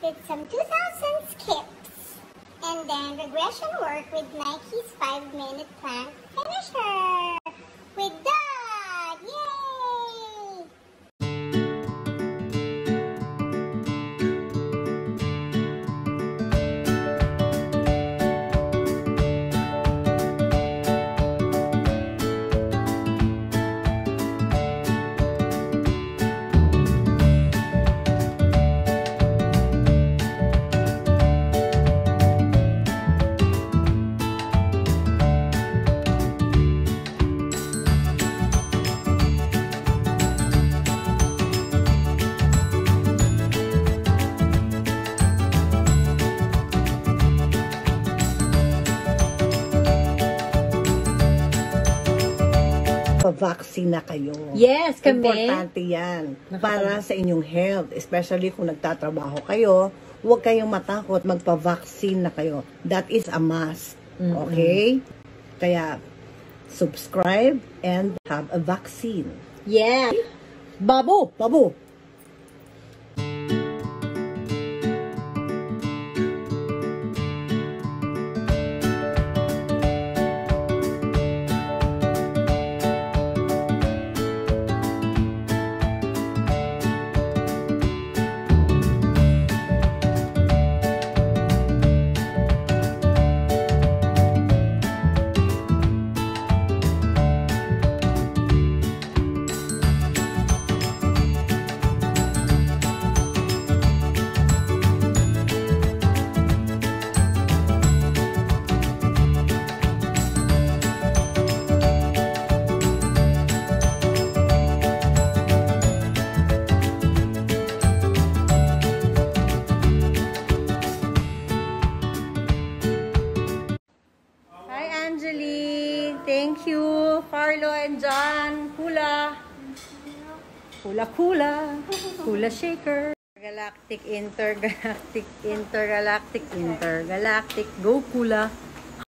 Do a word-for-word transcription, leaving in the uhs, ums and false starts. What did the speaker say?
did some two thousand skips. And then regression work with Nike's five minute plank finisher. With that! Yay! Pa-vaccine na kayo. Yes, kami. Importante yan. Para sa inyong health. Especially kung nagtatrabaho kayo, huwag kayong matakot. Magpa-vaccine na kayo. That is a must. Mm-hmm. Okay? Kaya, subscribe and have a vaccine. Yeah. Babu. Babu. Thank you, Carlo and John. Kula. Kula, kula. Kula shaker. Galactic, intergalactic, intergalactic, intergalactic. Go, Kula.